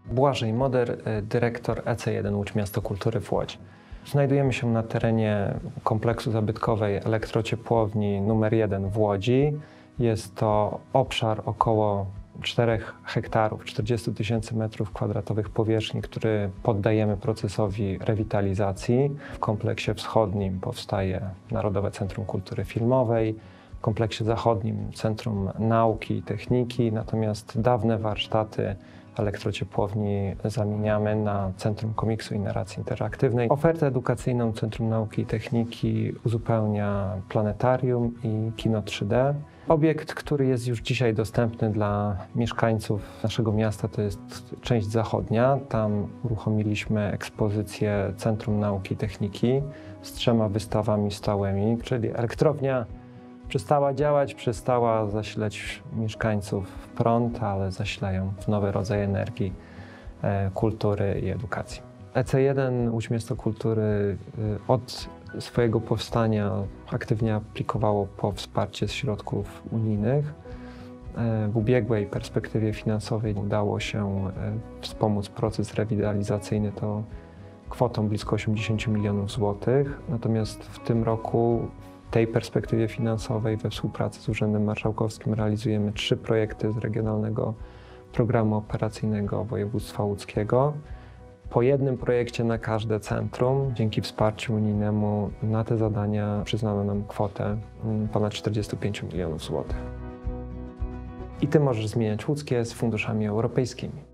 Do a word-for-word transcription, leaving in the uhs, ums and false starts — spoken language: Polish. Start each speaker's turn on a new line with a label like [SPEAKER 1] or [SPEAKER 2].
[SPEAKER 1] Błażej Moder, dyrektor E C jeden Łódź Miasto Kultury w Łodzi. Znajdujemy się na terenie kompleksu zabytkowej elektrociepłowni numer jeden w Łodzi. Jest to obszar około czterech hektarów, czterdzieści tysięcy metrów kwadratowych powierzchni, który poddajemy procesowi rewitalizacji. W kompleksie wschodnim powstaje Narodowe Centrum Kultury Filmowej, w kompleksie zachodnim Centrum Nauki i Techniki, natomiast dawne warsztaty elektrociepłowni zamieniamy na Centrum Komiksu i Narracji Interaktywnej. Ofertę edukacyjną Centrum Nauki i Techniki uzupełnia planetarium i kino trzy D. Obiekt, który jest już dzisiaj dostępny dla mieszkańców naszego miasta, to jest część zachodnia. Tam uruchomiliśmy ekspozycję Centrum Nauki i Techniki z trzema wystawami stałymi, czyli elektrownia przestała działać, przestała zasilać mieszkańców w prąd, ale zasilają w nowy rodzaj energii, e, kultury i edukacji. E C jeden Łódź Miasto Kultury od swojego powstania aktywnie aplikowało po wsparcie z środków unijnych. W ubiegłej perspektywie finansowej udało się wspomóc proces rewitalizacyjny to kwotą blisko osiemdziesięciu milionów złotych. Natomiast w tym roku w tej perspektywie finansowej we współpracy z Urzędem Marszałkowskim realizujemy trzy projekty z Regionalnego Programu Operacyjnego Województwa Łódzkiego. Po jednym projekcie na każde centrum. Dzięki wsparciu unijnemu na te zadania przyznano nam kwotę ponad czterdziestu pięciu milionów złotych. I ty możesz zmieniać łódzkie z funduszami europejskimi.